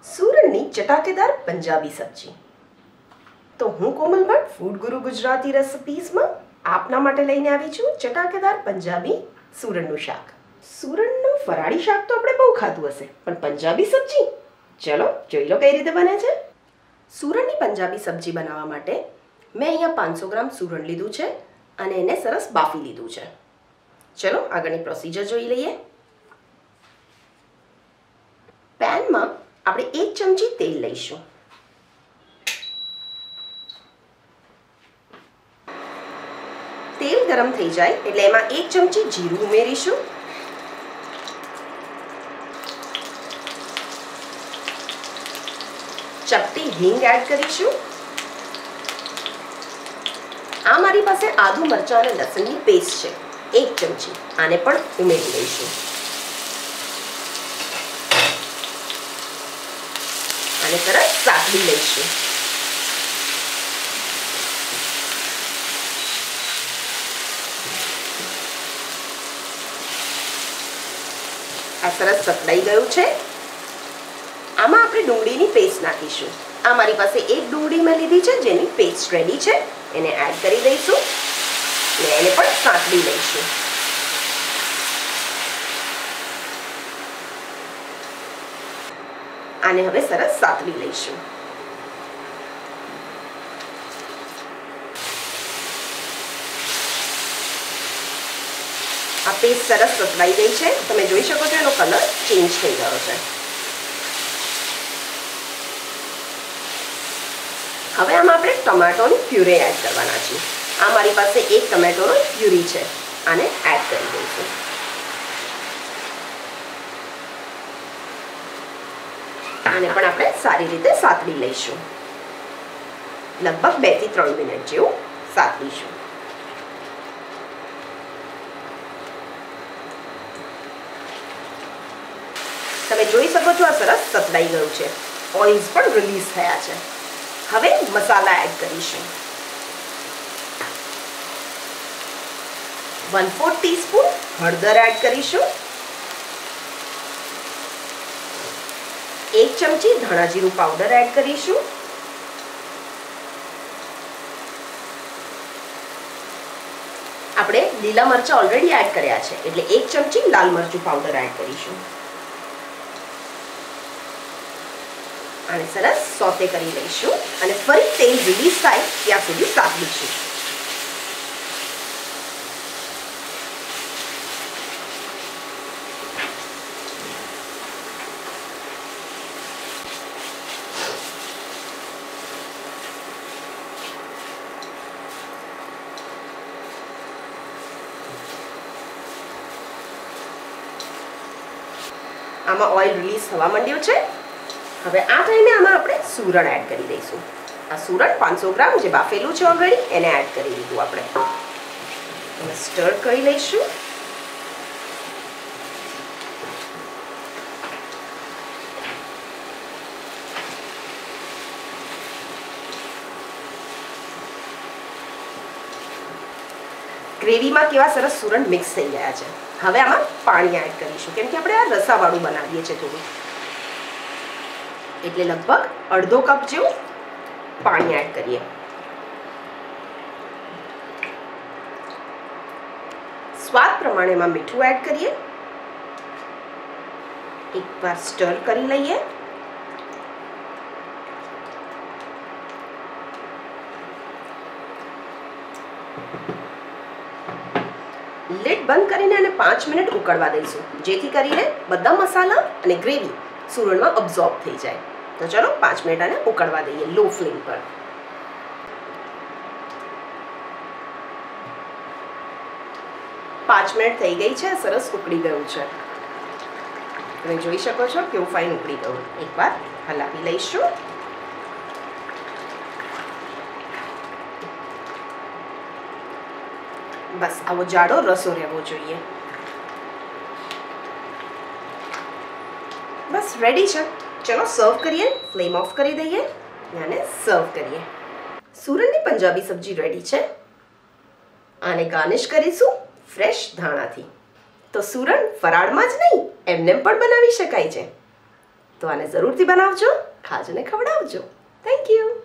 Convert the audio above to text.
સુરણની ચટાકેદાર પંજાબી સબ્જી। તો હું કોમલ ભટ્ટ ફૂડ ગુરુ ગુજરાતી રેસિપીઝમાં આપના માટે લઈને આવી છું ચટાકેદાર પંજાબી સુરણનું શાક। સુરણનું ફરાળી શાક તો આપણે બહુ ખાધું હશે, પણ પંજાબી સબ્જી, ચલો જોઈ લો કઈ રીતે બને છે। સુરણની પંજાબી સબ્જી બનાવવા માટે મેં અહીંયા 500 ગ્રામ સુરણ લીધું છે અને એને સરસ બાફી લીધું છે। ચલો આગળની પ્રોસીજર જોઈ લઈએ। પેનમાં આપણે 1 ચમચી તેલ લઈશું। તેલ ગરમ થઈ જાય એટલે એમાં 1 ચમચી જીરું ઉમેરીશું। ચપટી હિંગ એડ કરીશું। આ મારી પાસે આદુ મરચાં અને લસણની પેસ્ટ છે, 1 ચમચી, આને પણ ઉમેરી લઈશું। આને સરસ સાતળી લઈશું। આ સરસ સતળાઈ ગયું છે। આમાં આપણે ડુંગળીની પેસ્ટ નાખીશું। આ મારી પાસે 1 ડુંગળી મેં લીધી છે જેની પેસ્ટ રેડી છે, એને એડ કરી દઈશું અને એને પણ સાતળી લઈશું। આને હવે સરસ સાતળી લઈશું। આ પેસ્ટ સરસ સતળાઈ ગઈ છે, તમે જોઈ શકો છો એનો કલર ચેન્જ થઈ ગયો છે। હવે આમાં આપણે ટોમેટોની પ્યુરી એડ કરવાના છીએ। આ મારી પાસે 1 ટોમેટોનો પ્યુરી છે, આને એડ કરી દઈશું। આને પણ આપણે સારી રીતે સાતળી લઈશું, લગભગ 2 થી 3 મિનિટ જેવું સાતળીશું। તમે જોઈ શકો છો આ સરસ સતળાઈ ગયું છે, ઓઇલ્સ પણ રિલીઝ થયા છે। હવે મસાલા એડ કરીશું। 1/4 ટીસ્પૂન હળદર એડ કરીશું। 1 ચમચી ધાણા જીરું પાવડર એડ કરીશું। આપણે લીલા મરચાં ઓલરેડી એડ કર્યા છે એટલે 1 ચમચી લાલ મરચું પાવડર એડ કરીશું। આને સરસ સોતે કરી લઈશું અને ફરી તેલ રિલીઝ થાય ત્યાં સુધી સાતળીશું। આમાં ઓઇલ રિલીઝ થવા માંડ્યું છે। હવે આ ટાઈમે આમાં આપણે સુરણ એડ કરી દઈશું। આ સુરણ 500 ગ્રામ જે બાફેલું છે ઓલરેડી, એને એડ કરી દીધું આપણે। એને સ્ટર કરી લઈશું। ગ્રેવીમાં કેવા સરસ સુરણ મિક્સ થઈ ગયા છે। હવે આમાં પાણી એડ કરીશું, કેમ કે આપણે આ રસાવાળું બનાવીએ છીએ થોડું, એટલે લગભગ અડધો કપ જેવું પાણી એડ કરીએ। સ્વાદ પ્રમાણે એમાં મીઠું એડ કરીએ। એકવાર સ્ટર કરી લઈએ। લીડ બંધ કરીને અને 5 મિનિટ ઉકળવા દઈશું, જેથી કરીને બધા મસાલા અને ગ્રેવી સુરણમાં અબ્ઝોર્બ થઈ જાય। તો ચલો 5 મિનિટ આને ઉકળવા દઈએ લો ફ્લેમ પર। પાંચ મિનિટ થઈ ગઈ છે, સરસ ઉકળી ગયું છે, તમે જોઈ શકો છો કેવું ફાઇન ઉકળી ગયું। એકવાર હલાવી લઈશું। બસ આવો જાડો રસો રહેવો જોઈએ। બસ રેડી છે, ચલો સર્વ કરીએ। ફ્લેમ ઓફ કરી દઈએ અને સર્વ કરીએ। સુરણની પંજાબી સબ્જી રેડી છે। આને ગાર્નિશ કરીશું ફ્રેશ ધાણાથી। તો સુરણ ફરાળમાં જ નહીં, એમને પણ બનાવી શકાય છે। તો આને જરૂરથી બનાવજો, ખાજો ને ખવડાવજો. Thank you.